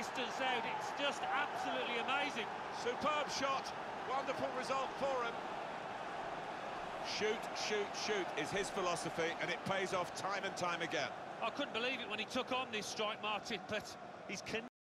distance out. It's just absolutely amazing. Superb shot, wonderful result for him. Shoot, shoot, shoot is his philosophy, and it pays off time and time again. I couldn't believe it when he took on this strike, Martin, but he's